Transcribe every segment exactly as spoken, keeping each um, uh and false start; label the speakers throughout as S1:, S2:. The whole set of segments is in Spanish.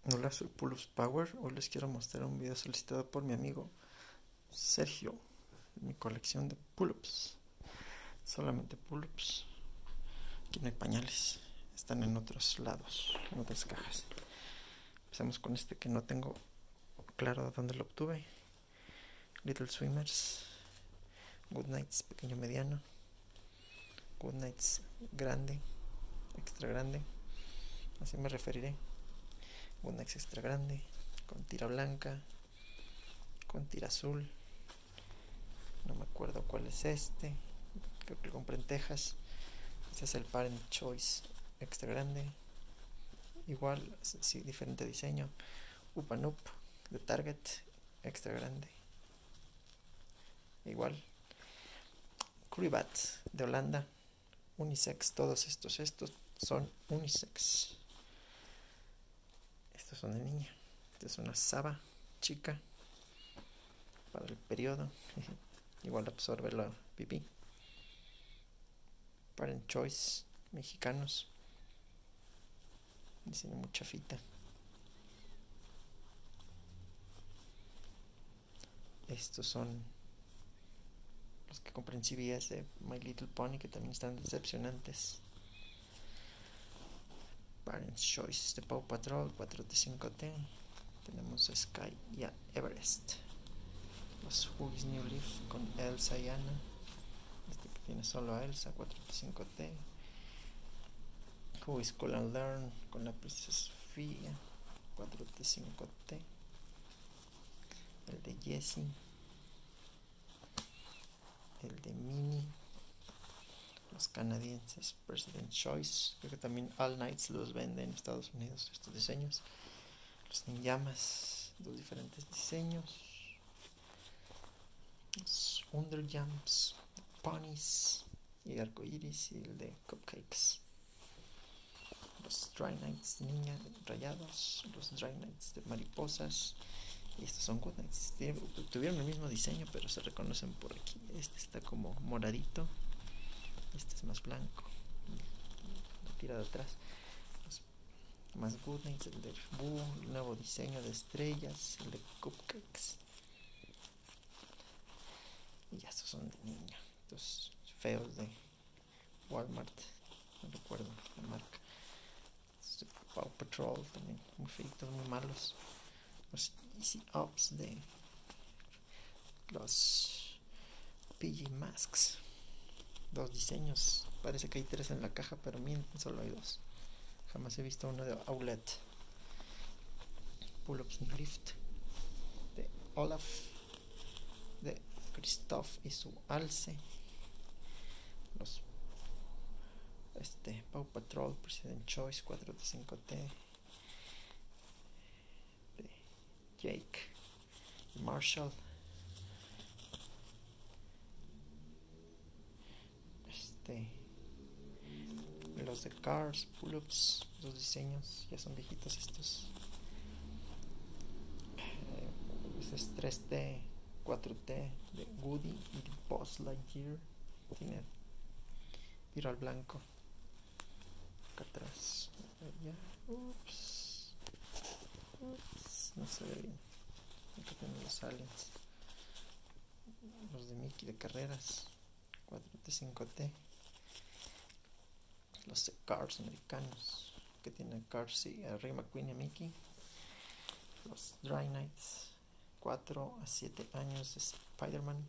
S1: Hola, soy Pull-Ups Power. Hoy les quiero mostrar un video solicitado por mi amigo Sergio. Mi colección de pull-ups. Solamente pull-ups. Aquí no hay pañales. Están en otros lados, en otras cajas. Empezamos con este que no tengo claro dónde lo obtuve. Little Swimmers. Goodnights pequeño mediano. Goodnights grande, extra grande. Así me referiré. Goodnights extra grande, con tira blanca, con tira azul. No me acuerdo cuál es este. Creo que lo compré en Texas. Este es el Parent Choice extra grande. Igual, sí, diferente diseño. Up and Up de Target extra grande. Igual. Curibat de Holanda. Unisex. Todos estos, estos son unisex. Estos son de niña. Esta es una Saba chica para el periodo. Igual absorbe la pipí. Parent Choice mexicanos. Diseño mucha fita. Estos son los que compré en C V S de My Little Pony, que también están decepcionantes. Parent Choice de Paw Patrol cuatro T cinco T. Tenemos Sky y a Everest. Los Huggies New Leaf con Elsa y Anna. Este que tiene solo a Elsa, cuatro T cinco T. Huggies School and Learn con la princesa Sofía, cuatro T cinco T. El de Jessie. El de Minnie. Los canadienses President Choice. Creo que también All Nights los vende en Estados Unidos estos diseños. Los Ninjamas, dos diferentes diseños. Los Underjumps, Ponies y Arcoiris, y el de Cupcakes. Los Dry Nights niña rayados. Los Dry Nights de mariposas. Y estos son Goodnights. Tuvieron el mismo diseño, pero se reconocen por aquí. Este está como moradito. Este es más blanco. La tira de atrás. Los más Goodnights, el de Boo, el nuevo diseño de estrellas, el de Cupcakes. Y ya estos son de niña. Estos feos de Walmart. No recuerdo la marca. Estos de Paw Patrol también. Muy feitos, muy malos. Los Easy Ups de los P J Masks. Dos diseños. Parece que hay tres en la caja, pero mienten, solo hay dos. Jamás he visto uno de Outlet. Pull-Ups Lift de Olaf, de Christoph y su alce. Los este Paw Patrol President Choice cuatro T cinco T de Jake y Marshall. Este los de Cars Pull-Ups, los diseños ya son viejitos estos. Eh, este es tres T cuatro T de Woody y de Buzz Lightyear. Tiene tiro al blanco. Acá atrás. Allá. Ups. Ups. No se ve bien. Acá tenemos los aliens. Los de Mickey de carreras. cuatro T cinco T. Los de Cars americanos. Que tienen Cars y a Ray McQueen y a Mickey. Los Dry Nights. cuatro a siete años de Spider-Man.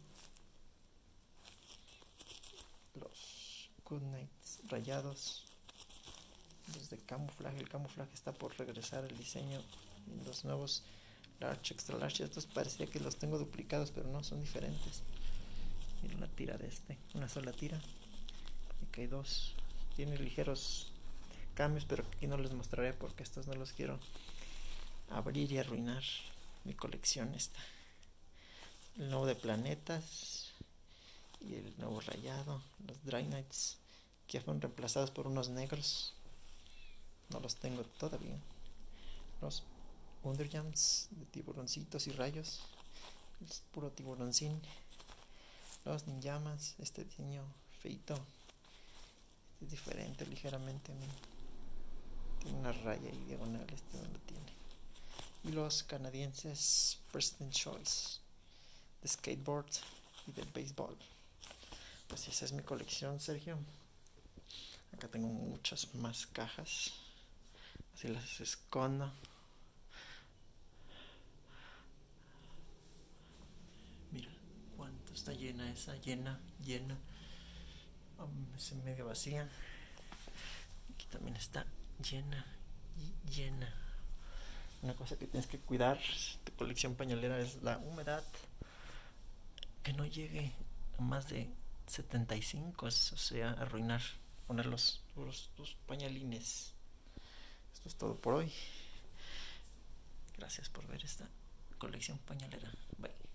S1: Los Goodnights rayados. Los de camuflaje. El camuflaje está por regresar el diseño. Y los nuevos Large, Extra Large. Estos parecería que los tengo duplicados, pero no, son diferentes. Miren la tira de este. Una sola tira. Y que hay dos. Tiene ligeros cambios, pero aquí no les mostraré porque estos no los quiero abrir y arruinar mi colección esta. El nuevo de planetas y el nuevo rayado. Los Dry Nights que fueron reemplazados por unos negros. No los tengo todavía. Los Underjumps de tiburoncitos y rayos. Es puro tiburoncín. Los Ninjamas. Este diseño feito. Este es diferente ligeramente. Mira. Tiene una raya y diagonal. Este no lo tiene. y los canadienses Preston Choice de skateboard y de béisbol. Pues esa es mi colección, Sergio. Acá tengo muchas más cajas, así las escondo. Mira cuánto está llena esa, llena, llena. Um, es medio vacía. Aquí también está llena y llena. Una cosa que tienes que cuidar tu colección pañalera es la humedad, que no llegue a más de setenta y cinco, o sea, arruinar, poner los, los, los pañalines. Esto es todo por hoy. Gracias por ver esta colección pañalera. Bye.